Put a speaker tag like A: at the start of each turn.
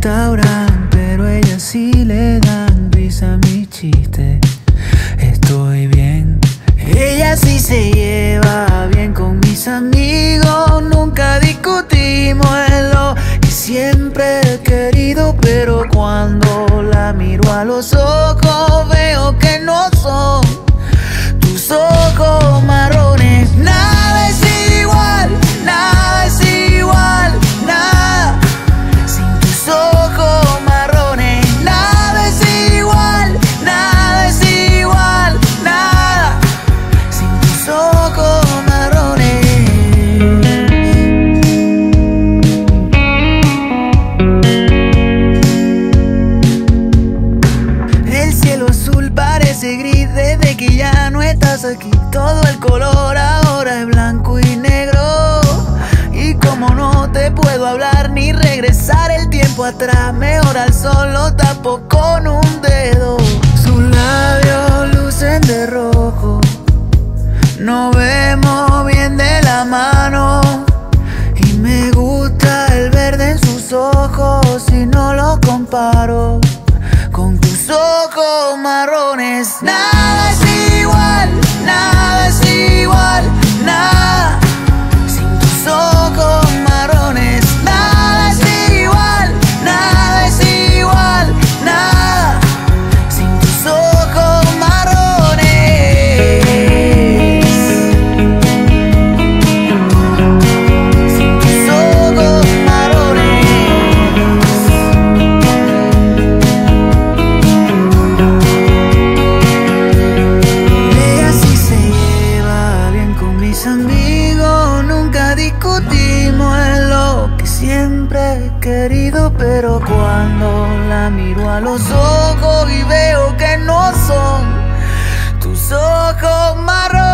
A: restaurante, pero ella sí le dan risa a mi chiste. Estoy bien. Ella sí se lleva bien con mis amigos, nunca discutimos en lo que siempre he querido, pero cuando la miro a los ojos veo que no son tus ojos marrones. Nada es igual, nada es igual, nada sin tus ojos marrones. Nada es igual, nada es igual, nada sin tus ojos marrones. El cielo azul parece gris desde que ya no estás aquí. Todo el color ahora es blanco y negro. Y como no te puedo hablar ni regresar el tiempo atrás, mejor al sol lo tapo con un dedo. Sus labios lucen de rojo, nos vemos bien de la mano. Y me gusta el verde en sus ojos si no lo comparo con tus ojos marrones. Nada es igual, nada es igual, nada sin tus ojos marrones. Nada es igual, nada es igual, nada sin tus ojos marrones. Sin tus ojos marrones. Ella sí se lleva bien con mis amigos, nunca discutimos en lo que siempre he querido, pero cuando la miro a los ojos y veo que no son tus ojos marrones.